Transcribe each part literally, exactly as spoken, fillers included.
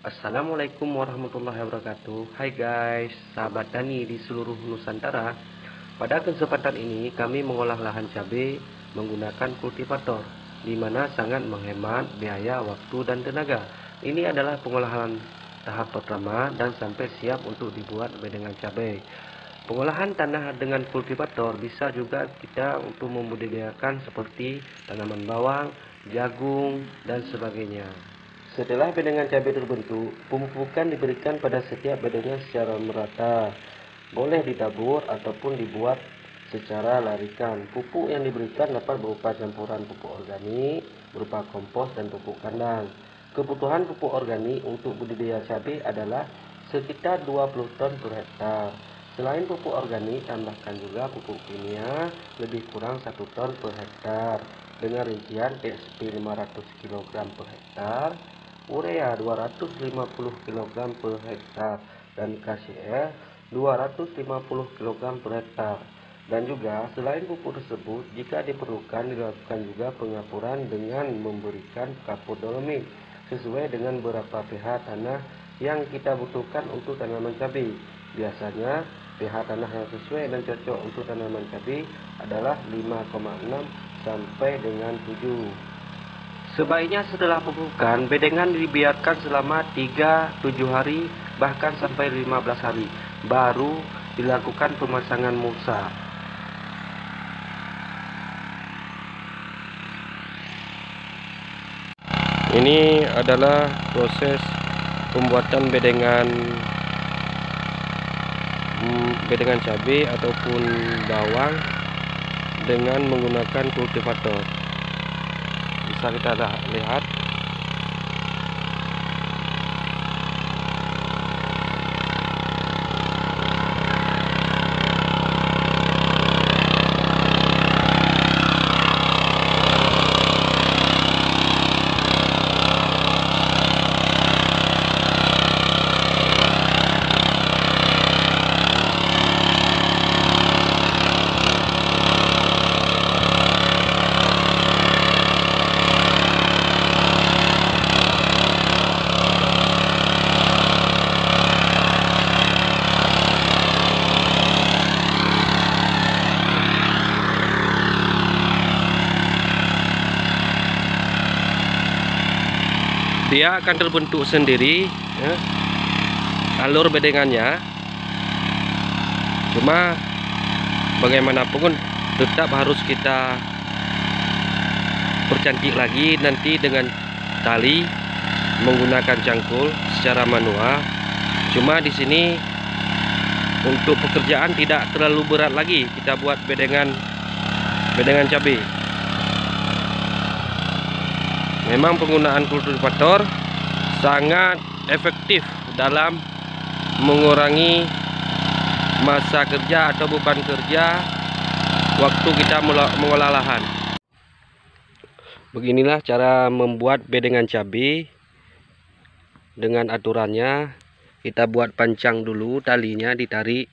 Assalamualaikum warahmatullahi wabarakatuh. Hai guys, sahabat tani di seluruh Nusantara. Pada kesempatan ini kami mengolah lahan cabai menggunakan kultivator, di mana sangat menghemat biaya, waktu, dan tenaga. Ini adalah pengolahan tahap pertama dan sampai siap untuk dibuat bedengan cabai. Pengolahan tanah dengan kultivator bisa juga kita untuk membudidayakan seperti tanaman bawang, jagung, dan sebagainya. Setelah bedengan cabai terbentuk, pemupukan diberikan pada setiap bedengan secara merata. Boleh ditabur ataupun dibuat secara larikan. Pupuk yang diberikan dapat berupa campuran pupuk organik, berupa kompos dan pupuk kandang. Kebutuhan pupuk organik untuk budidaya cabai adalah sekitar dua puluh ton per hektar. Selain pupuk organik, tambahkan juga pupuk kimia lebih kurang satu ton per hektar dengan rincian X P lima ratus kilogram per hektar, urea dua ratus lima puluh kilogram per hektar, dan K C R dua ratus lima puluh kilogram per hektar. Dan juga selain pupuk tersebut, jika diperlukan dilakukan juga pengapuran dengan memberikan kapur dolomit sesuai dengan berapa pH tanah yang kita butuhkan untuk tanaman cabai. Biasanya pH tanah yang sesuai dan cocok untuk tanaman cabai adalah lima koma enam sampai dengan tujuh. Sebaiknya setelah pemupukan, bedengan dibiarkan selama tiga sampai tujuh hari, bahkan sampai lima belas hari, baru dilakukan pemasangan mulsa. Ini adalah proses pembuatan bedengan bedengan cabai ataupun bawang dengan menggunakan kultivator. Bisa kita lihat. Dia akan terbentuk sendiri ya, alur bedengannya. Cuma bagaimanapun tetap harus kita percantik lagi nanti dengan tali menggunakan cangkul secara manual. Cuma di sini untuk pekerjaan tidak terlalu berat lagi kita buat bedengan bedengan cabai. Memang penggunaan kultivator sangat efektif dalam mengurangi masa kerja atau beban kerja waktu kita mengolah lahan. Beginilah cara membuat bedengan cabai dengan aturannya. Kita buat pancang dulu, talinya ditarik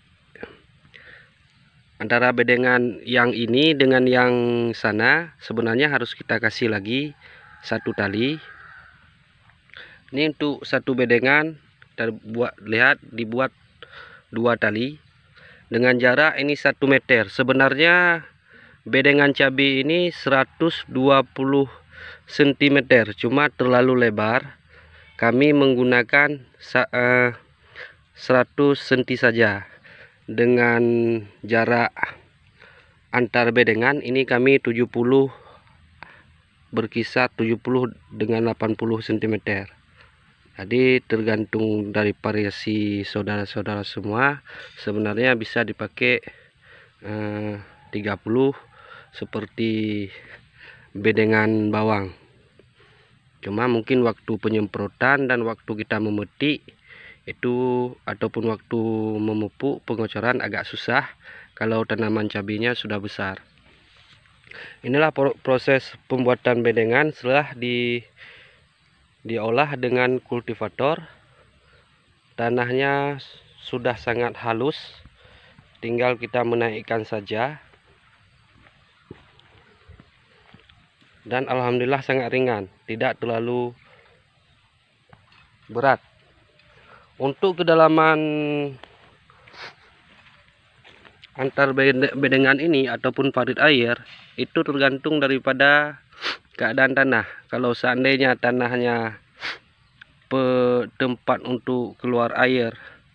antara bedengan yang ini dengan yang sana. Sebenarnya harus kita kasih lagi satu tali. Ini untuk satu bedengan kita buat, lihat dibuat dua tali dengan jarak ini satu meter. Sebenarnya bedengan cabai ini seratus dua puluh sentimeter, cuma terlalu lebar. Kami menggunakan uh, seratus sentimeter saja. Dengan jarak antar bedengan ini kami tujuh puluh, berkisar tujuh puluh dengan delapan puluh sentimeter. Jadi tergantung dari variasi saudara-saudara semua. Sebenarnya bisa dipakai eh, tiga puluh seperti bedengan bawang. Cuma mungkin waktu penyemprotan dan waktu kita memetik itu ataupun waktu memupuk pengocoran agak susah kalau tanaman cabainya sudah besar. Inilah proses pembuatan bedengan setelah di diolah dengan kultivator. Tanahnya sudah sangat halus, tinggal kita menaikkan saja. Dan alhamdulillah sangat ringan, tidak terlalu berat. Untuk kedalaman antar bedengan ini ataupun parit air itu tergantung daripada keadaan tanah. Kalau seandainya tanahnya tempat untuk keluar air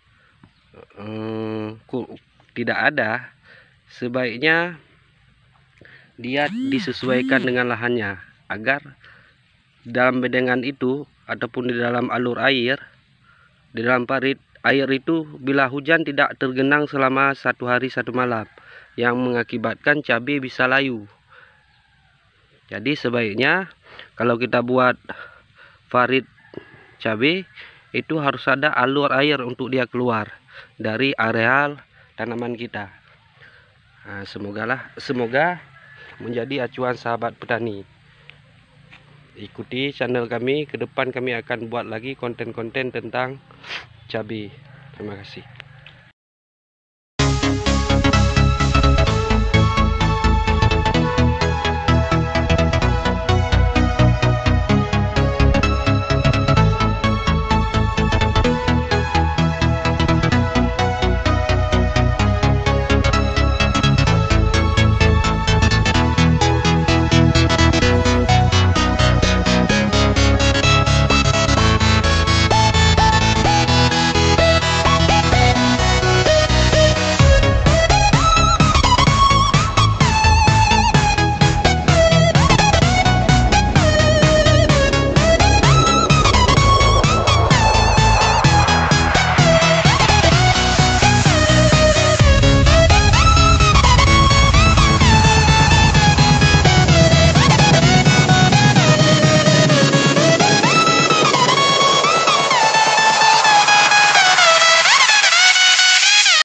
hmm, tidak ada, sebaiknya dia disesuaikan dengan lahannya agar dalam bedengan itu ataupun di dalam alur air, di dalam parit air itu bila hujan tidak tergenang selama satu hari satu malam yang mengakibatkan cabai bisa layu. Jadi sebaiknya kalau kita buat parit cabai itu harus ada alur air untuk dia keluar dari areal tanaman kita. Nah, semogalah semoga menjadi acuan sahabat petani. Ikuti channel kami, ke depan kami akan buat lagi konten-konten tentang cabai. Terima kasih.